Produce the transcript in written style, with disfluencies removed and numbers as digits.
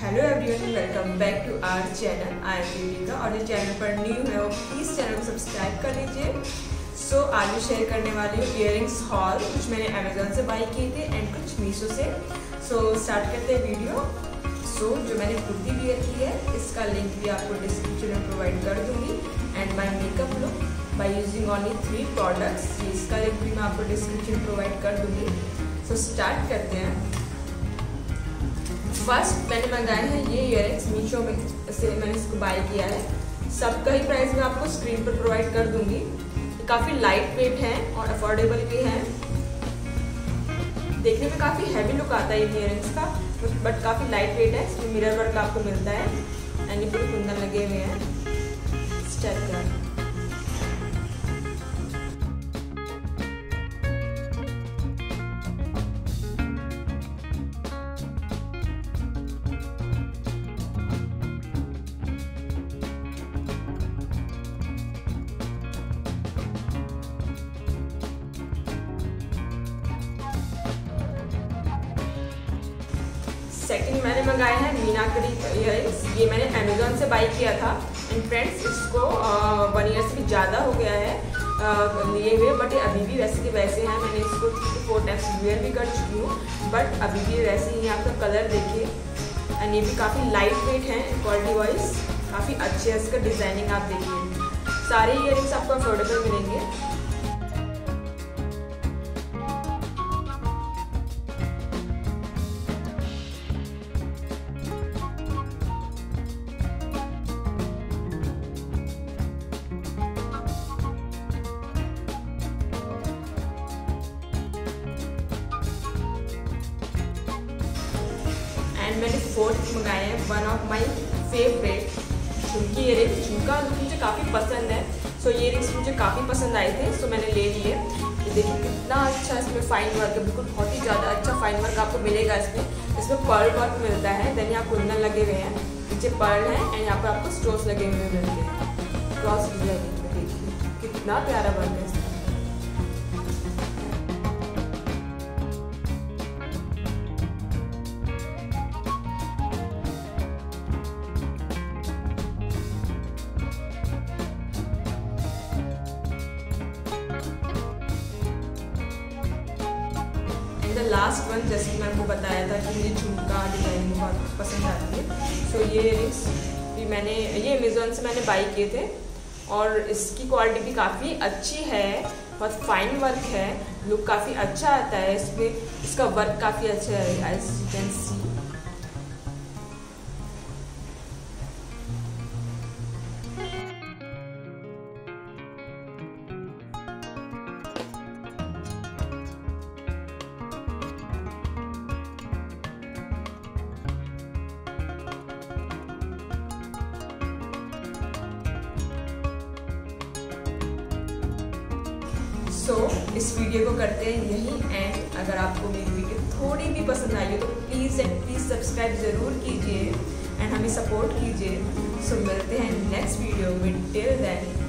Hello everyone, welcome back to our channel. I am Deepika और जो channel पर new है वो प्लीज़ चैनल को सब्सक्राइब कर लीजिए। आज मैं शेयर करने वाली हूँ इयररिंग्स हॉल। कुछ मैंने अमेजोन से बाई किए थे एंड कुछ मीशो से। स्टार्ट करते हैं वीडियो। जो मैंने कुर्ती वियर की है इसका लिंक भी आपको डिस्क्रिप्शन में प्रोवाइड कर दूँगी and my makeup look by using only 3 products. इसका लिंक भी मैं आपको डिस्क्रिप्शन प्रोवाइड कर दूँगी। स्टार्ट करते हैं। फर्स्ट मैंने मंगाए हैं ये इयररिंग्स मीशो में से मैंने इसको बाय किया है। सबका ही प्राइस मैं आपको स्क्रीन पर प्रोवाइड कर दूंगी। काफ़ी लाइट वेट है और अफोर्डेबल भी है। देखने में काफ़ी हैवी लुक आता है इन इयररिंग्स का, बट काफ़ी लाइट वेट है। इसमें मिरर वर्क आपको मिलता है एंड ये पूरे कुंदन लगे हुए हैं स्टेप का। सेकंड मैंने मंगाया है मीनाकरी इयररिंग्स। ये मैंने अमेजोन से बाई किया था एंड फ्रेंड्स इसको 1 ईयर से भी ज़्यादा हो गया है लिए हुए, बट ये अभी भी वैसे के वैसे हैं। मैंने इसको 4 टाइम्स वेयर भी कर चुकी हूँ बट अभी भी वैसे ही। आपका कलर देखिए एंड ये भी काफ़ी लाइट वेट है। क्वालिटी वाइज काफ़ी अच्छे है। इसका डिज़ाइनिंग आप देखिए। सारे इयररिंग्स आपको अफोर्डेबल मिलेंगे। एंड मैंने 4th मंगाए हैं, वन ऑफ माई फेवरेट झुमकी इयररिंग्स। झुमका मुझे काफ़ी पसंद है। ये इयररिंग्स मुझे काफ़ी पसंद आए थे, मैंने ले लिए। ये देखिए कितना अच्छा इसमें फाइन वर्क है, बिल्कुल बहुत ही ज़्यादा अच्छा फाइन वर्क आपको मिलेगा। इसमें पर्ल वर्क मिलता है। देन यहाँ कुंदन लगे हुए हैं, नीचे पर्ल है एंड यहाँ पर आपको स्टोन्स लगे हुए मिलते हैं। क्रॉस डिजाइन देखिए कितना प्यारा वर्क है इसमें। लास्ट वन जैसे कि मैंने आपको बताया था कि मुझे झुमका डिजाइन बहुत पसंद आती है। ये इयररिंग्स भी ये अमेजोन से मैंने बाई किए थे और इसकी क्वालिटी भी काफ़ी अच्छी है। बहुत फाइन वर्क है, लुक काफ़ी अच्छा आता है इसमें। इसका वर्क काफ़ी अच्छा है, एज यू कैन सी। इस वीडियो को करते हैं यही एंड। अगर आपको मेरी वीडियो थोड़ी भी पसंद आई हो तो प्लीज़ सब्सक्राइब ज़रूर कीजिए एंड हमें सपोर्ट कीजिए। मिलते हैं नेक्स्ट वीडियो में। Till then